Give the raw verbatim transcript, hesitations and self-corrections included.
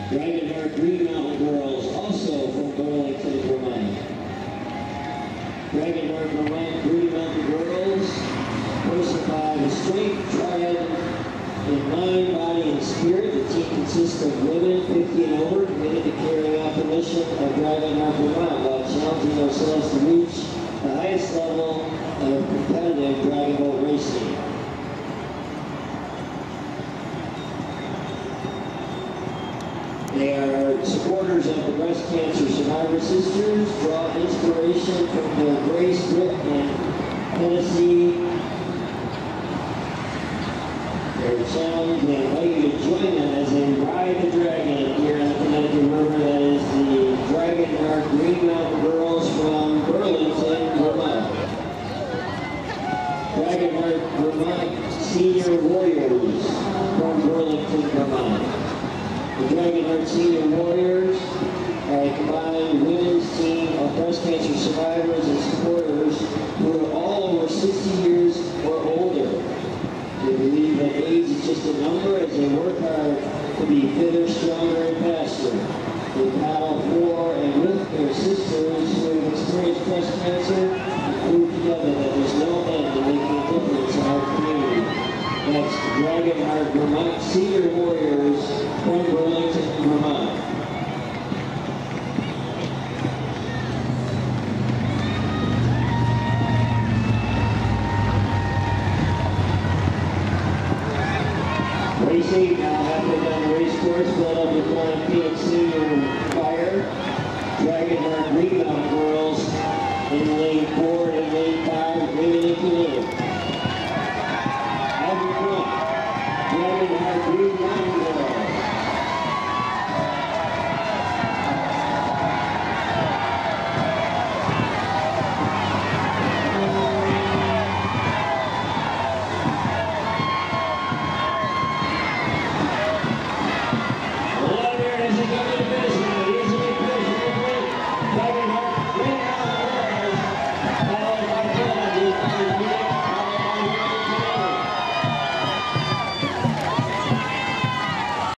Dragon Green Mountain Girls, also from Burlington, Vermont. Dragon Vermont Green Mountain Girls, hosted by the Strength Triad in mind, body, and spirit. The team consists of women fifty and over committed to carrying out the mission of Dragon Vermont while challenging ourselves to reach the highest level of competitive dragon boat racing. They are supporters of the Breast Cancer Survivor Sisters, draw inspiration from their grace, grit, and Tennessee. Their challenge, they invite you to join them as they ride the dragon here on the Connecticut River. That is the Dragon Dark Green Mountain Girls from Burlington, Vermont. Dragon Dark Vermont Senior Warriors from Burlington, Vermont. The Dragon Heart Senior Warriors are a combined women's team of breast cancer survivors and supporters who are all over sixty years or older. They believe that age is just a number as they work hard to be fitter, stronger, and faster. They battle for and with their sisters who have experienced breast cancer and prove together that there's no end to making a difference in our community. That's Dragon Heart Vermont Senior Warriors from Burlington, Vermont. Racing now happening on the race course, led up with P F P Senior Fire. Dragon Heart Green Mountain Girls in lane four.